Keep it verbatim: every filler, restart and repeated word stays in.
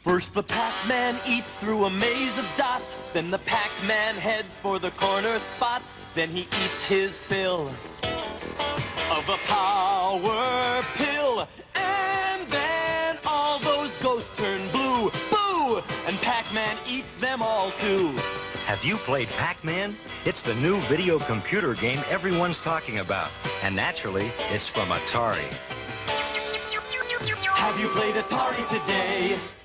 First the Pac-Man eats through a maze of dots, then the Pac-Man heads for the corner spot, then he eats his fill of a power pill, and then all those ghosts turn blue, boo, and Pac-Man eats them all too. Have you played Pac-Man? It's the new video computer game everyone's talking about, and naturally, it's from Atari. Have you played Atari today?